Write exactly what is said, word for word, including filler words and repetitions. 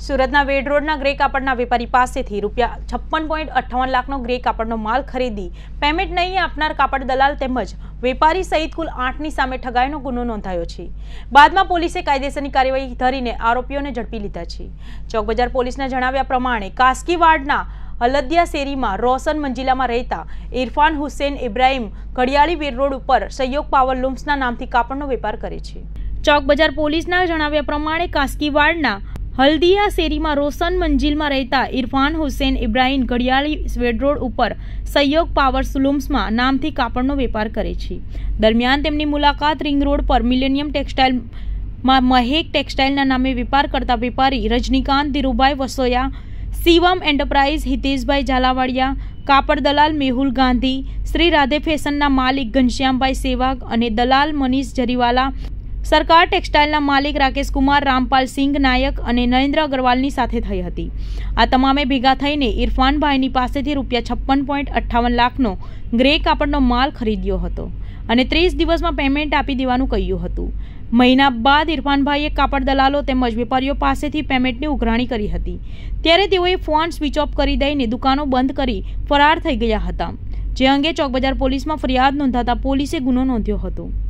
સુરતના વેડ રોડના ગ્રે કાપડના વેપારી પાસેથી રૂપિયા છપ્પન પોઈન્ટ અઠ્ઠાવન લાખનો ગ્રે કાપડનો માલ ખરીદી પેમેન્ટ નહીં આપનાર કાપડ દલાલ તેમજ વેપારી સહિત કુલ આઠની સામે ઠગાઈનો ગુનો નોંધાયો છે। બાદમાં પોલીસે કાયદેસરની કાર્યવાહી ધરીને આરોપીઓને ઝડપી લીધા છે। ચોકબજાર પોલીસના જણાવ્યા પ્રમાણે કાસ્કીવાડના હલદિયા શેરીમાં રોશન મંજિલામાં રહેતા ઇરફાન હુસેન ઇબ્રાહિમ ઘડિયાળી વેડ રોડ ઉપર સહયોગ પાવર લૂમ્સના નામથી કાપડનો વેપાર કરે છે। ચોકબજાર પોલીસના જણાવ્યા પ્રમાણે કાસ્કીવાડના હલ્દિયા શેરીમાં રોશન મંજિલમાં રહેતા ઇરફાન હુસેન ઇબ્રાહિમ ઘડિયાળી વેડ રોડ ઉપર સહયોગ પાવર લૂમ્સમાં નામથી કાપડનો વેપાર કરે છે। દરમિયાન તેમની મુલાકાત રિંગ રોડ પર મિલેનિયમ ટેક્સટાઇલમાં મહેક ટેક્સટાઇલના નામે વેપાર કરતા વેપારી રજનીકાંત ધીરુભાઈ વસોયા, શિવમ એન્ટરપ્રાઇઝ હિતેશભાઈ ઝાલાવાડિયા, કાપડ દલાલ મેહુલ ગાંધી, શ્રી રાધે ફેશનના માલિક ઘનશ્યામભાઈ સેવાગ અને દલાલ મનીષ જરીવાલા, સરકાર ટેક્સટાઇલના માલિક રાકેશ કુમાર, રામપાલ સિંઘ નાયક અને નરેન્દ્ર અગ્રવાલની સાથે થઈ હતી। આ તમામે ભેગા થઈને ઇરફાનભાઈની પાસેથી રૂપિયા છપ્પન પોઈન્ટ અઠ્ઠાવન લાખનો ગ્રે કાપડનો માલ ખરીદ્યો હતો અને ત્રીસ દિવસમાં પેમેન્ટ આપી દેવાનું કહ્યું હતું। મહિના બાદ ઇરફાનભાઈએ કાપડ દલાલો તેમજ વેપારીઓ પાસેથી પેમેન્ટની ઉઘરાણી કરી હતી, ત્યારે તેઓએ ફોન સ્વિચ ઓફ કરી દઈને દુકાનો બંધ કરી ફરાર થઈ ગયા હતા, જે અંગે ચોકબજાર પોલીસમાં ફરિયાદ નોંધાતા પોલીસે ગુનો નોંધ્યો હતો।